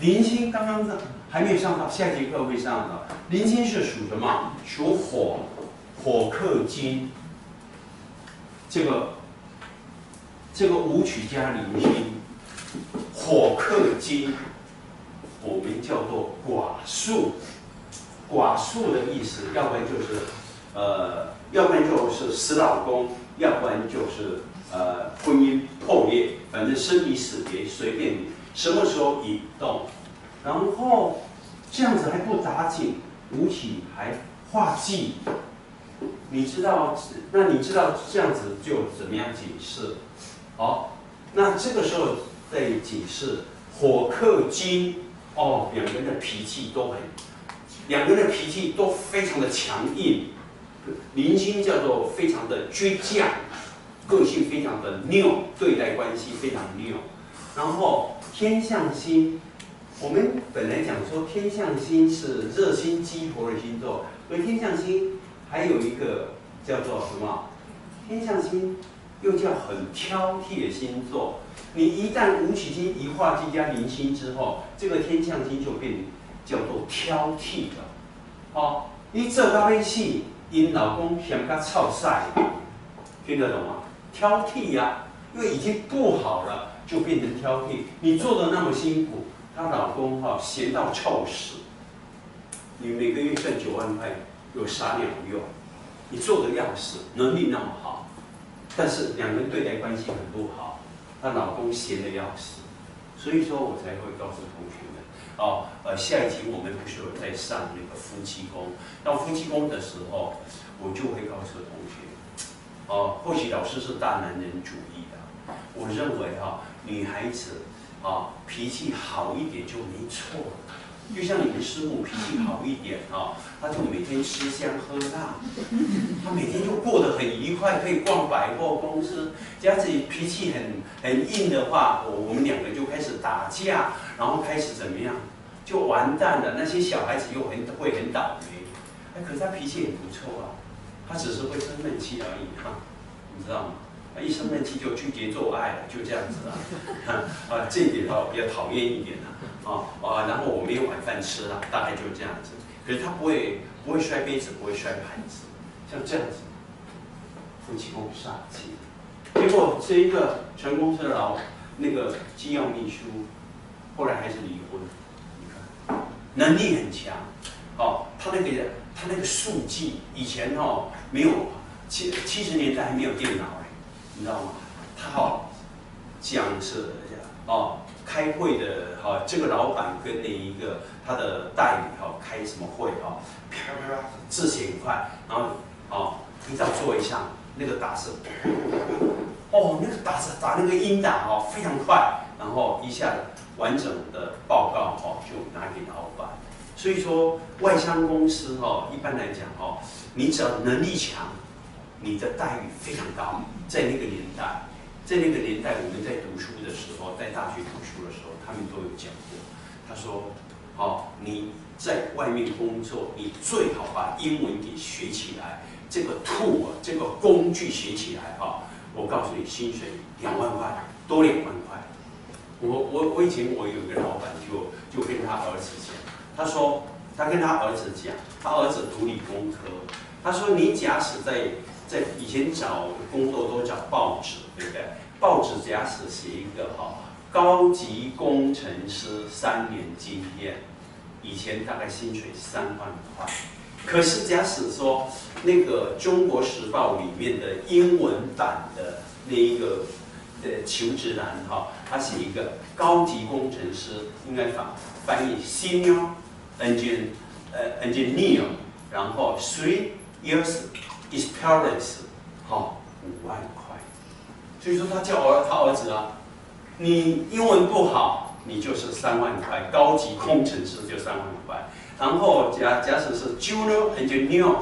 零星刚刚还没有上到，下一节课会上到。零星是属什么？属火，火克金。这个武曲加零星，火克金，我们叫做寡宿。寡宿的意思，要不然就是要不然就是死老公，要不然就是婚姻破裂，反正生离死别随便你，什么时候移动。然后这样子还不打紧，武曲还化忌。你知道这样子就怎么样解释？好，那这个时候再解释火克金哦，两个人的脾气都非常的强硬，零星叫做非常的倔强，个性非常的拗，对待关系非常拗。然后天相星，我们本来讲说天相星是热心激活的星座，所以天相星还有一个叫做什么？天相星又叫很挑剔的星座。你一旦武曲星一化忌加零星之后，这个天相星就变叫做挑剔了。哦，你做到尾死，因老公嫌他臭晒，听得懂吗？挑剔呀，因为已经不好了，就变成挑剔。你做的那么辛苦，她老公嫌到臭死。你每个月赚9万块，有啥鸟用？你做的要死，能力那么好，但是两人对待关系很不好，她老公闲得要死，所以说我才会告诉同学们，下一集我们不是有在上那个夫妻宫，到夫妻宫的时候，我就会告诉同学，或许老师是大男人主义的，我认为女孩子脾气好一点就没错了。就像你们师母脾气好一点她就每天吃香喝辣，她每天就过得很愉快，可以逛百货公司。假如脾气很硬的话，我们两个就开始打架，然后开始怎么样，就完蛋了。那些小孩子又会很倒霉。可是他脾气很不错啊，他只是会生闷气而已你知道吗？一生闷气就拒绝做爱了，就这样子这一点比较讨厌一点然后我没有晚饭吃了，大概就这样子。可是他不会摔杯子，不会摔盘子，像这样子，夫妻宫煞气。结果这一个陈公司的那个机要秘书，后来还是离婚。你看，能力很强他那个速记以前没有70年代还没有电脑你知道吗？他讲是开会的这个老板跟那一个他的代理开什么会啪啪啪字写很快，然后一到座位上那个打字那个打那个音打非常快，然后一下子完整的报告就拿给老板。所以说外商公司一般来讲你只要能力强，你的待遇非常高。在那个年代，我们在读书的时候，在大学读书的时候，他们都有讲过。他说，你在外面工作，你最好把英文给学起来，这个 tool 这个工具学起来我告诉你，薪水2万块，多2万块。我以前有一个老板就跟他儿子讲，他说他跟他儿子讲，他儿子读理工科，他说你假使在以前找工作都找报纸，对不对？报纸假使写一个高级工程师3年经验，以前大概薪水3万块。可是假使说那个《中国时报》里面的英文版的那一个求职栏他写一个高级工程师，应该翻译 Senior Engineer， 然后3 years experience， 5万块。所以说他叫他儿子你英文不好，你就是3万块，高级工程师就3万块。然后假使是 Junior Engineer，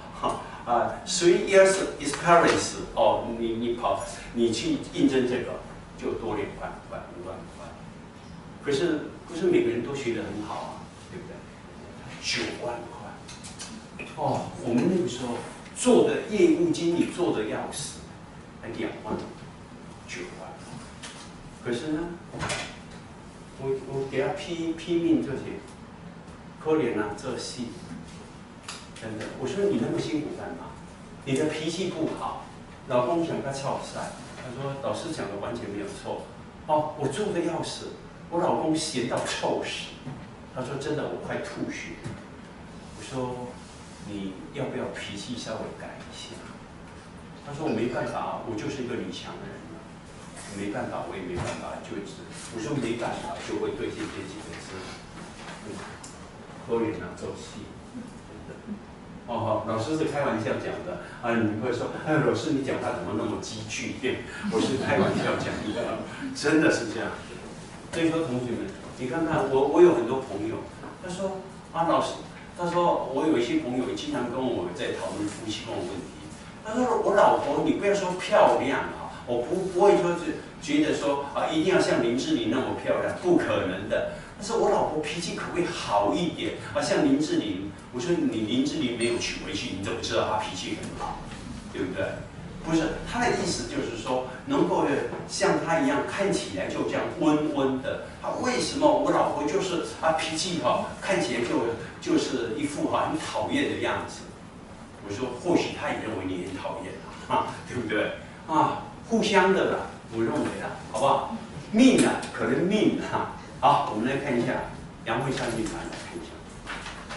3 years experience， 你去应征这个就多2万块，5万块。可是不是每个人都学得很好对不对？9万块。我们那个时候做的业务经理做的要死，还2万9万。可是呢， 我给他拼命做些，可怜啊，这戏，真的。我说你那么辛苦干嘛？你的脾气不好，老公想他操散。他说老师讲的完全没有错。哦，我做的要死，我老公闲到臭死。他说真的，我快吐血。我说你要不要脾气稍微改一下？他说我没办法，我就是一个女强人。没办法，我也没办法，就是我说没办法，就会对这几个字，多远啊，走戏，真的。哦，老师是开玩笑讲的啊，你会说，哎，老师你讲话怎么那么激句？我是开玩笑讲的，真的是这样。所以说，同学们，你看看我有很多朋友，他说啊，老师，他说我有一些朋友经常跟我在讨论夫妻宫的问题。他说我老婆，你不要说漂亮啊。我不会说是觉得说啊一定要像林志玲那么漂亮，不可能的。但是我老婆脾气可不可以好一点啊？像林志玲，我说你林志玲没有娶回去，你怎么知道她脾气很好？对不对？不是，他的意思就是说，能够像她一样看起来就这样温温的。啊，为什么我老婆就是啊脾气好，看起来就是一副很讨厌的样子？我说或许她也认为你很讨厌啊，对不对？啊。互相的啦，我认为啦，好不好？命啊，可能命啊。好，我们来看一下杨慧珊命盘，来看一下。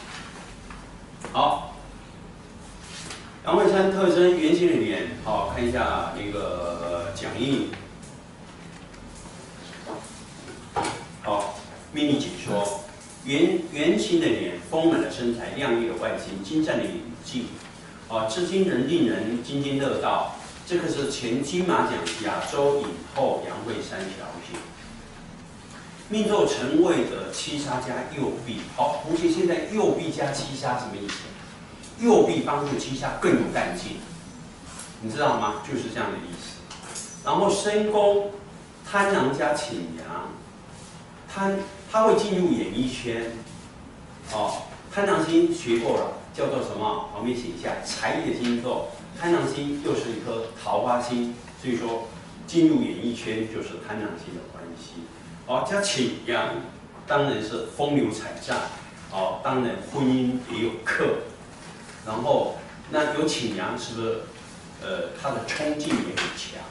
好，杨慧珊特征圆形的脸，好，看一下那个讲义。好，命理解说，圆形的脸，丰满的身材，亮丽的外形，精湛的演技，啊，知惊人令人津津乐道。这个是前金马奖亚洲影后杨慧珊小姐，命座辰位的七杀加右弼。好，同学，现在右弼加七杀什么意思？右弼帮助七杀更有干劲，你知道吗？就是这样的意思。然后申宫贪狼加倾羊，他会进入演艺圈。哦，贪狼星学过了，叫做什么？旁边写一下财艺的星座。贪狼星又是一颗桃花星，所以说进入演艺圈就是贪狼星的关系。哦，加倾羊，当然是风流彩账。哦，当然婚姻也有克。然后那有倾羊，是不是？他的冲劲也很强。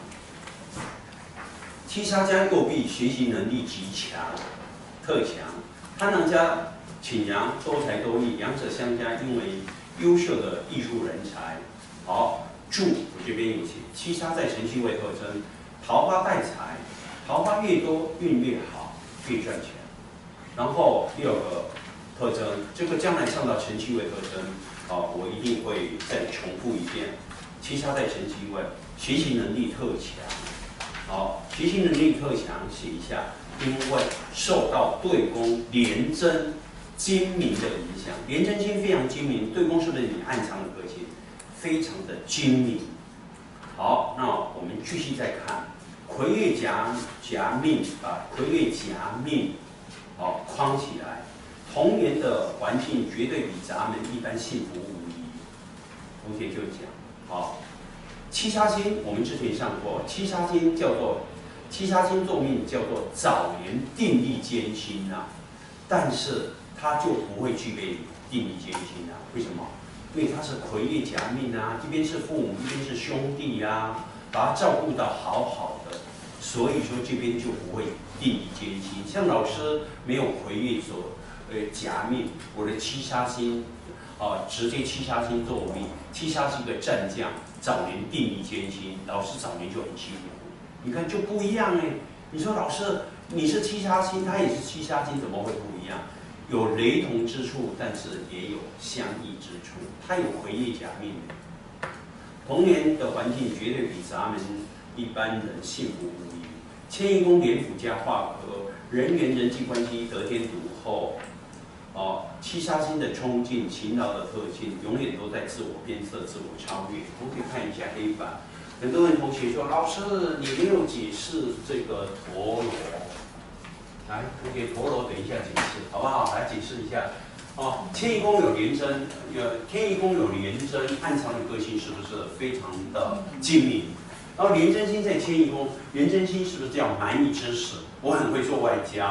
七杀加右弼，学习能力极强，特强。贪狼加倾羊，多才多艺，两者相加，因为优秀的艺术人才。好，注我这边有写，七杀在辰戌位特征，桃花带财，桃花越多运越好，越赚钱。然后第二个特征，这个将来上到辰戌位特征，我一定会再重复一遍。七杀在辰戌位，学习能力特强。好，学习能力特强，写一下，因为受到对宫廉贞精明的影响，廉贞星非常精明，对宫是不是你暗藏的个性？非常的精明。好，那我们继续再看魁月夹命，把魁月夹命好框起来。童年的环境绝对比咱们一般幸福无疑。同学就讲好，七杀星我们之前上过，七杀星坐命叫做早年定力艰辛啊，但是他就不会具备定力艰辛啊，为什么？因为他是魁月夹命啊，一边是父母，一边是兄弟啊，把他照顾到好好的，所以说这边就不会定力艰辛。像老师没有魁月夹命，我的七杀星直接七杀星做命，七杀是一个战将，早年定力艰辛，老师早年就很辛苦，你看就不一样哎。你说老师你是七杀星，他也是七杀星，怎么会不一样？有雷同之处，但是也有相异之处。他有魁月夹命，童年的环境绝对比咱们一般人幸福无疑。迁移宫廉府加化科，人缘人际关系得天独厚。七杀星的冲劲、勤劳的特性，永远都在自我鞭策、自我超越。同学看一下黑板，很多人同学说：“老师，你没有解释这个陀螺。”来，同学，陀螺等一下解释，好不好？来解释一下。迁移宫有廉贞，天移宫有廉贞，暗藏的个性是不是非常的精明？然后廉贞星在迁移宫，廉贞星是不是叫蛮夷之使？我很会做外交，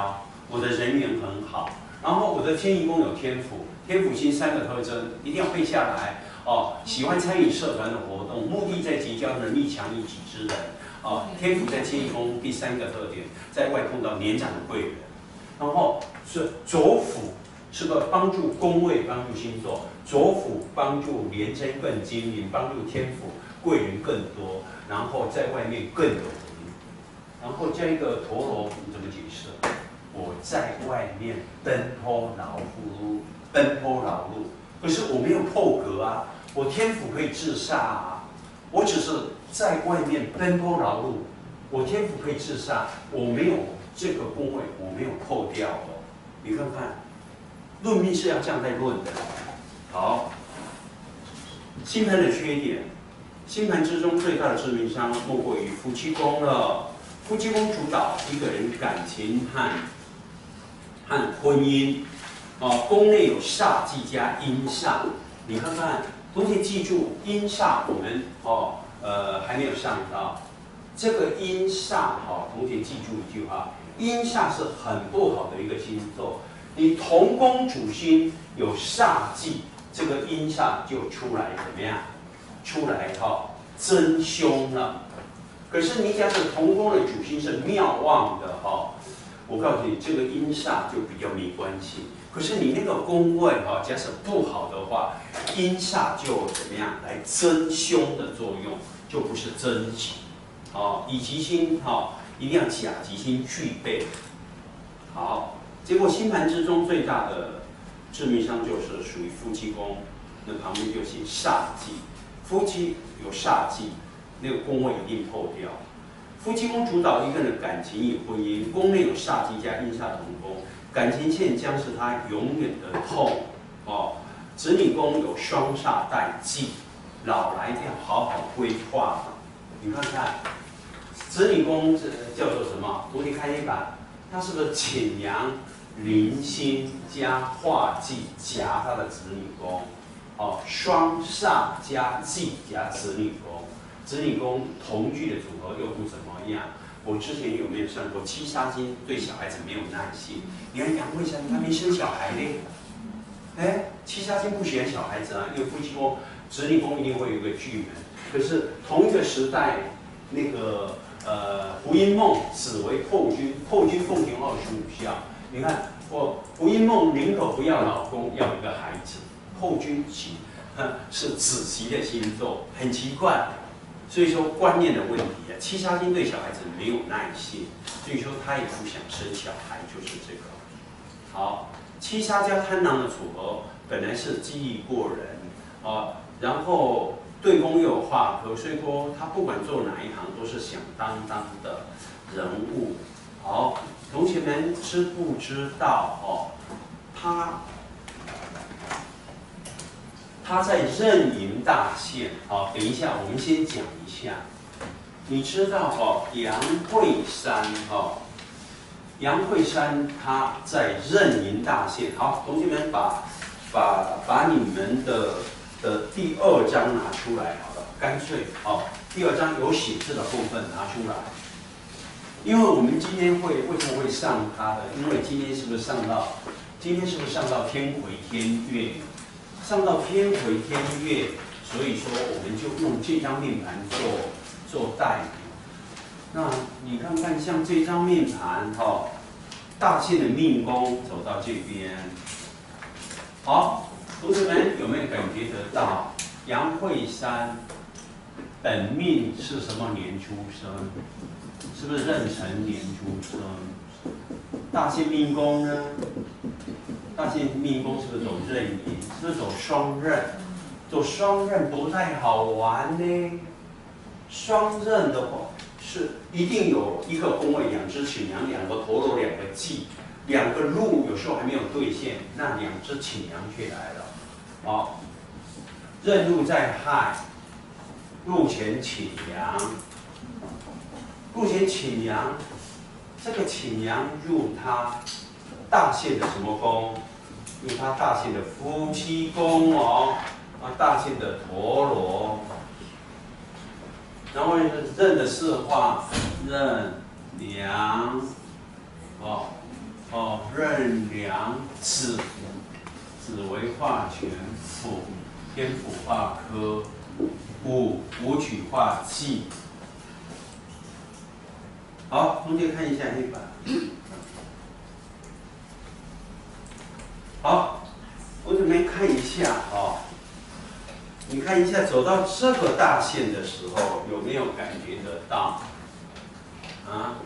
我的人缘很好，然后我的迁移宫有天府，天府星3个特征一定要背下来哦。喜欢参与社团的活动，目的在结交能力强一己之人哦。天府在迁移宫第3个特点，在外碰到年长的贵人，然后是左辅是个帮助宫位、帮助星座，左辅帮助廉贞更精明，帮助天府贵人更多，然后在外面更有名。然后加一个陀螺，你怎么解释？我在外面奔波劳碌，可是我没有破格啊，我天府可以制煞啊，我只是在外面奔波劳碌，我天府可以制煞，我没有这个宫位，我没有破掉哦。你看看，论命是要这样在论的。好，星盘的缺点，星盘之中最大的致命伤莫过于夫妻宫了。夫妻宫主导一个人感情和婚姻，哦，宫内有煞忌加阴煞，你看看，同学记住，阴煞我们还没有上到，这个阴煞同学记住一句话，阴煞是很不好的一个星座，你同宫主星有煞忌，这个阴煞就出来怎么样？出来增凶了。可是你假使同宫的主星是妙旺的我告诉你，这个阴煞就比较没关系。可是你那个宫位假使不好的话，阴煞就怎么样来增凶的作用，就不是增吉。乙吉星一定要甲吉星具备。好，结果星盘之中最大的致命伤就是属于夫妻宫，那旁边就写煞忌，夫妻有煞忌。那个宫位一定破掉。夫妻宫主导一个人的感情与婚姻，宫内有煞忌加阴煞同宫，感情线将是他永远的痛子女宫有双煞带忌，老来要好好规划。你看看，子女宫叫做什么？同学看一版，它是不是潜阳、铃星加化忌夹他的子女宫？双煞加忌加子女宫。子女宫同居的组合又不怎么样。我之前有没有算过七杀星对小孩子没有耐心？你看杨慧珊她没生小孩呢，七杀星不喜欢小孩子啊，因为夫妻宫、子女宫一定会有一个巨门。可是同一个时代，那个胡因梦紫为破军，破军奉行25孝。你看胡因梦宁可不要老公，要一个孩子。破军喜是子媳的星座，很奇怪。所以说观念的问题七杀星对小孩子没有耐性，所以说他也不想生小孩，就是这个。好，七杀加贪狼的组合本来是技艺过人然后对宫又有化科，所以说他不管做哪一行都是响当当的人物。好，同学们知不知道他在壬寅大限等一下我们先讲一下。你知道杨慧珊杨慧珊她在壬寅大限。好，同学们把你们的第2章拿出来好了，干脆第2章有写字的部分拿出来。因为我们今天为什么会上它的？因为今天是不是上到天魁天月？上到天魁天月，所以说我们就用这张命盘做代表。那你看看，像这张命盘大限的命宫走到这边。好，同学们有没有感觉得到杨慧珊本命是什么年出生？是不是壬辰年出生？大限命宫呢？大限命宫是不是走壬寅？是不是走双壬？走双壬不太好玩呢。双壬的话是一定有一个宫位2只擎羊，2个陀螺，2个忌，2个禄，有时候还没有兑现，那2只擎羊却来了。壬禄在亥，禄前擎羊，禄前擎羊，这个擎羊入他大限的什么宫？入他大限的夫妻宫大限的陀螺。然后壬的4化，壬梁任良子，子为化权府，天府化科，武曲化忌。好，同学看一下黑板。好，我准备看一下你看一下走到这个大线的时候，有没有感觉得到？啊？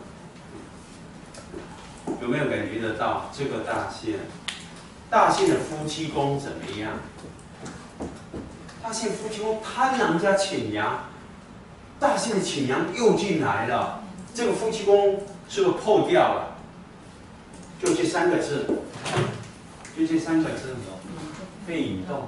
有没有感觉得到这个大线？大线的夫妻宫怎么样？大线夫妻宫贪狼加潜阳，大线的潜阳又进来了，这个夫妻宫是不是破掉了？就这三个字，就这三个字，被引动。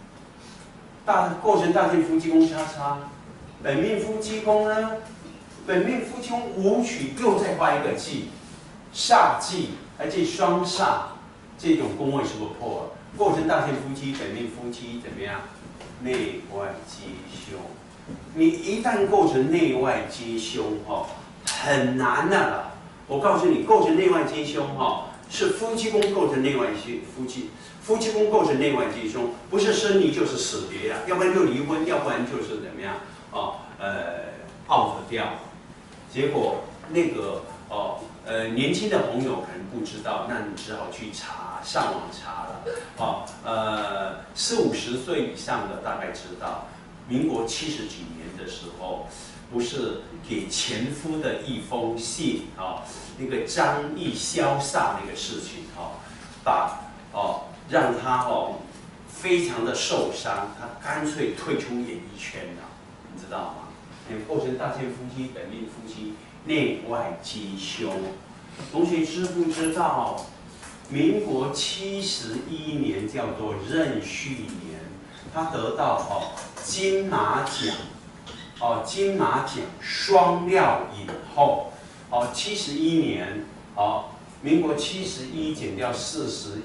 构成大线夫妻宫叉叉，本命夫妻宫呢？本命夫妻宫武曲又再画一个忌，煞忌，而且双煞，这种宫位是不是破了？构成大线夫妻，本命夫妻怎么样？内外皆凶。你一旦构成内外皆凶很难的了。我告诉你，构成内外皆凶是夫妻宫构成内外夫妻宫构成内外皆凶，不是生离就是死别了，要不然就离婚，要不然就是怎么样out掉。结果那个年轻的朋友可能不知道，那你只好去查，上网查了40、50岁以上的大概知道，民国70几年的时候，不是给前夫的一封信那个张毅消煞那个事情让他非常的受伤，他干脆退出演艺圈了，你知道吗？构成大线夫妻、本命夫妻，内外皆凶。同学知不知道，民国71年叫做壬戌年，他得到金马奖，金马奖双料影后，71年民国71减掉41，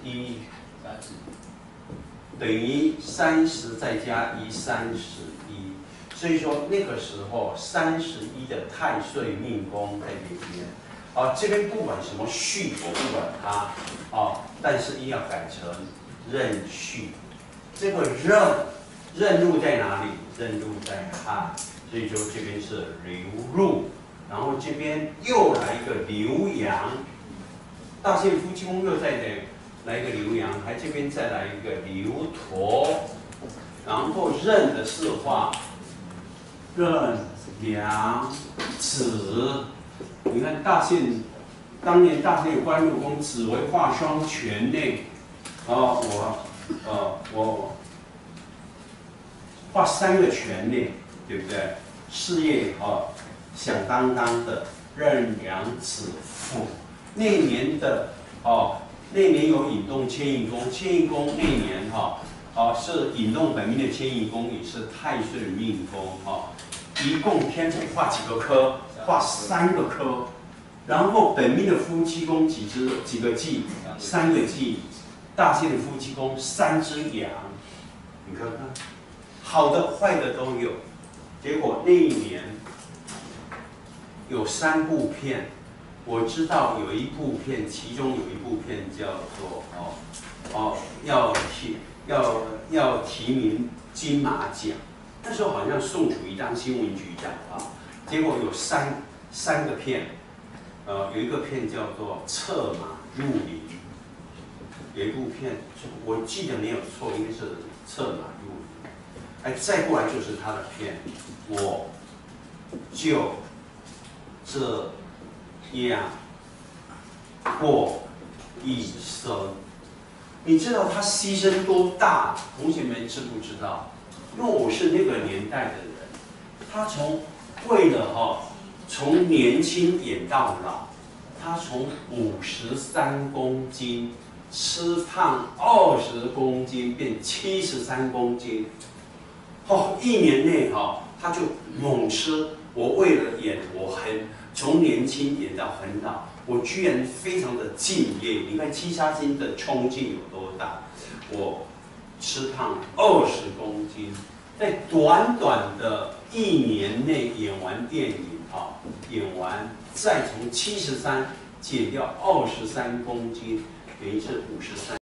等于30再加1，31。所以说那个时候31的太岁命宫在里面。这边不管什么戌，我不管它但是一要改成壬戌。这个壬入在哪里？壬入在亥，所以说这边是流入，然后这边又来一个流阳，大线夫妻宫又再来一个流阳，还这边再来一个流陀，然后壬的四化，壬良子。你看当年大线有官禄宫，子为化双全内，我画3个全内，对不对？事业响当当的壬良子父，那年有引动迁移宫，迁移宫那年是引动本命的迁移宫，也是太岁命宫一共天府画几个科？画3个科，然后本命的夫妻宫几个忌？3个忌，大线的夫妻宫3只羊，你看看，好的坏的都有。结果那一年有3部片，我知道有一部片，其中有一部片叫做要提名金马奖，那时候好像宋楚瑜当新闻局长结果有三个片，有一个片叫做《策马入林》，有一部片我记得没有错，应该是《策马入林》。再过来就是他的片，我就这样过一生。你知道他牺牲多大？同学们知不知道？因为我是那个年代的人，他为了从年轻演到老，他从53公斤吃胖20公斤变73公斤，1年内他就猛吃。我为了演，我从年轻演到很老，我居然非常的敬业。你看七杀星的冲劲有多大？我吃胖20公斤，在短短的1年内演完电影，演完再从73 减掉23公斤，等于是53。